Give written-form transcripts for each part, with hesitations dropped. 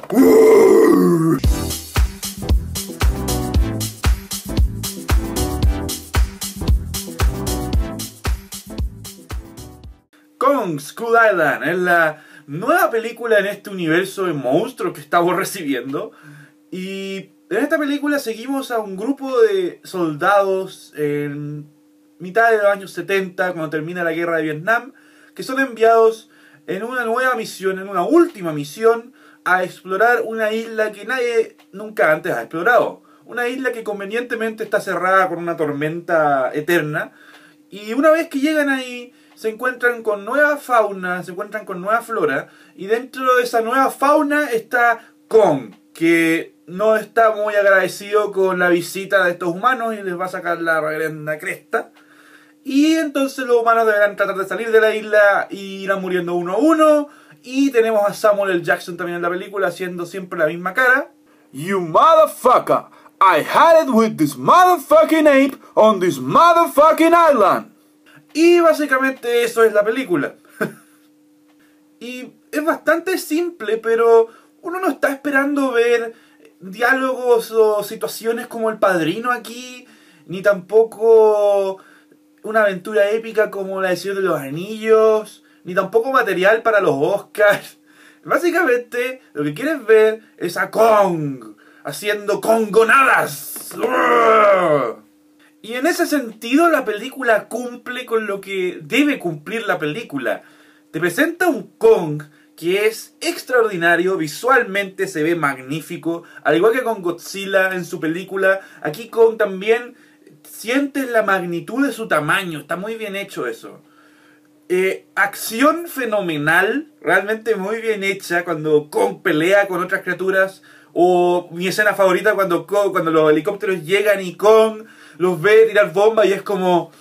Kong Skull Island es la nueva película en este universo de monstruos que estamos recibiendo. Y en esta película seguimos a un grupo de soldados en mitad de los años 70, cuando termina la guerra de Vietnam, que son enviados en una nueva misión, en una última misión, a explorar una isla que nadie nunca antes ha explorado. Una isla que convenientemente está cerrada con una tormenta eterna. Y una vez que llegan ahí, se encuentran con nueva fauna, se encuentran con nueva flora. Y dentro de esa nueva fauna está Kong, que no está muy agradecido con la visita de estos humanos y les va a sacar la reverenda cresta. Y entonces los humanos deberán tratar de salir de la isla y irán muriendo uno a uno. Y tenemos a Samuel L. Jackson también en la película haciendo siempre la misma cara. You motherfucker! I had it with this motherfucking ape on this motherfucking island. Y básicamente eso es la película. Y es bastante simple, pero uno no está esperando ver diálogos o situaciones como El Padrino aquí, ni tampoco una aventura épica como la de Señor de los Anillos, ni tampoco material para los Oscars. Básicamente lo que quieres ver es a Kong haciendo congonadas. Y en ese sentido la película cumple con lo que debe cumplir la película. Te presenta un Kong que es extraordinario, visualmente se ve magnífico, al igual que con Godzilla en su película. Aquí Kong también sientes la magnitud de su tamaño, está muy bien hecho eso. Acción fenomenal, realmente muy bien hecha cuando Kong pelea con otras criaturas. O mi escena favorita cuando los helicópteros llegan y Kong los ve tirar bombas y es como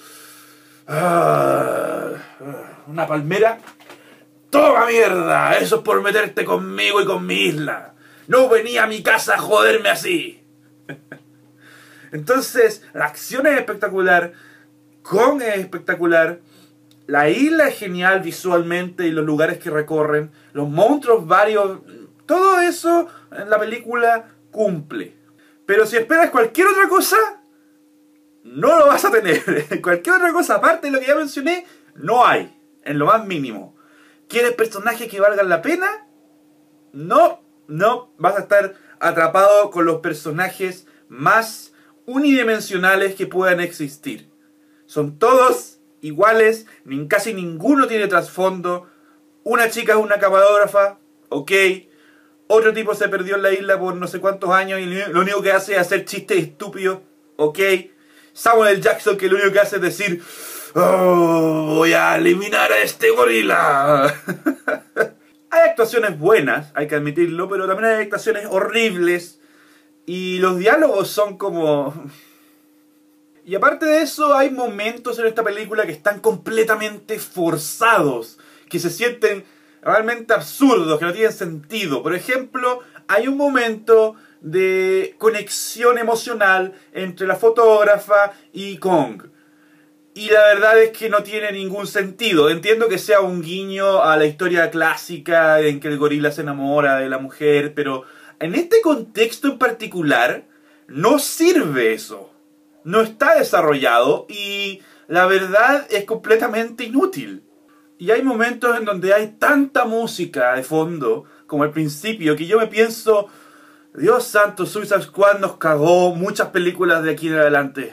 una palmera. ¡Toma mierda! Eso es por meterte conmigo y con mi isla. No venía a mi casa a joderme así. Entonces, la acción es espectacular. Kong es espectacular. La isla es genial visualmente y los lugares que recorren. Los monstruos varios. Todo eso en la película cumple. Pero si esperas cualquier otra cosa, no lo vas a tener. Cualquier otra cosa aparte de lo que ya mencioné, no hay. En lo más mínimo. ¿Quieres personajes que valgan la pena? No, vas a estar atrapado con los personajes más unidimensionales que puedan existir. Son todos iguales, casi ninguno tiene trasfondo. Una chica es una camarógrafa, ok. Otro tipo se perdió en la isla por no sé cuántos años y lo único que hace es hacer chistes estúpidos, ok. Samuel L. Jackson, que lo único que hace es decir: "Oh, voy a eliminar a este gorila". Hay actuaciones buenas, hay que admitirlo, pero también hay actuaciones horribles. Y los diálogos son como... Y aparte de eso, hay momentos en esta película que están completamente forzados, que se sienten realmente absurdos, que no tienen sentido. Por ejemplo, hay un momento de conexión emocional entre la fotógrafa y Kong. Y la verdad es que no tiene ningún sentido. Entiendo que sea un guiño a la historia clásica en que el gorila se enamora de la mujer, pero en este contexto en particular no sirve eso. No está desarrollado y la verdad es completamente inútil. Y hay momentos en donde hay tanta música de fondo, como al principio, que yo me pienso: Dios santo, Suicide Squad nos cagó muchas películas de aquí en adelante.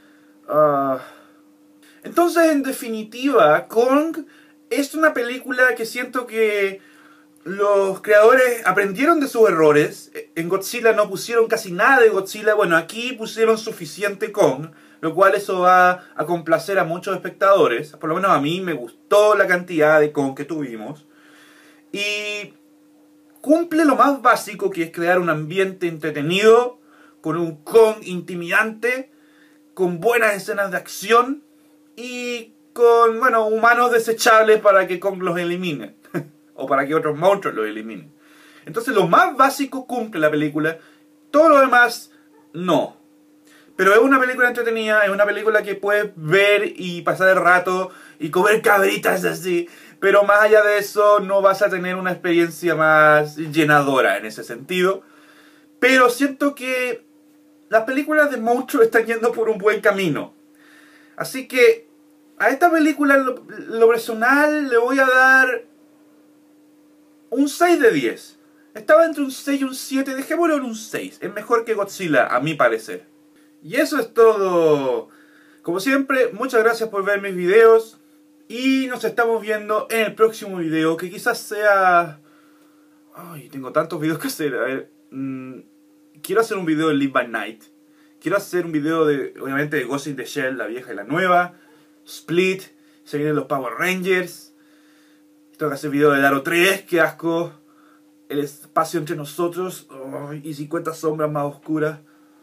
Entonces, en definitiva, Kong es una película que siento que los creadores aprendieron de sus errores. En Godzilla no pusieron casi nada de Godzilla. Bueno, aquí pusieron suficiente Kong, lo cual eso va a complacer a muchos espectadores. Por lo menos a mí me gustó la cantidad de Kong que tuvimos. Y cumple lo más básico, que es crear un ambiente entretenido, con un Kong intimidante, con buenas escenas de acción y con, bueno, humanos desechables para que Kong los elimine. O para que otros monstruos los eliminen. Entonces lo más básico cumple la película. Todo lo demás, no. Pero es una película entretenida, es una película que puedes ver y pasar el rato y comer cabritas así. pero más allá de eso no vas a tener una experiencia más llenadora en ese sentido. Pero siento que las películas de monstruos están yendo por un buen camino. Así que a esta película, lo personal, le voy a dar un 6 de 10. Estaba entre un 6 y un 7, dejémoslo en un 6. Es mejor que Godzilla, a mi parecer. Y eso es todo. Como siempre, muchas gracias por ver mis videos. Y nos estamos viendo en el próximo video, que quizás sea... Ay, tengo tantos videos que hacer. A ver, quiero hacer un video de Live by Night. Quiero hacer un video de, obviamente, de Ghost in the Shell, la vieja y la nueva. Split, se vienen los Power Rangers. Tengo que hacer video de Aro 3, qué asco. El espacio entre nosotros. Oh, y 50 sombras más oscuras.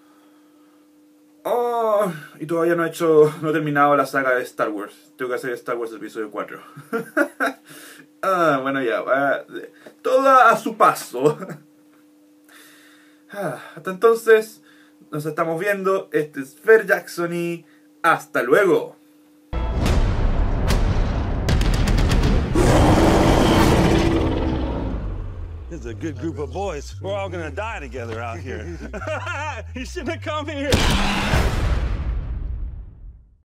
Oh, y todavía no he terminado la saga de Star Wars. Tengo que hacer Star Wars episodio 4. Bueno, ya, todo a su paso. Hasta entonces, nos estamos viendo. Este es Fer Jackson y hasta luego. This is a good group of boys. We're all gonna die together out here. You shouldn't have come here.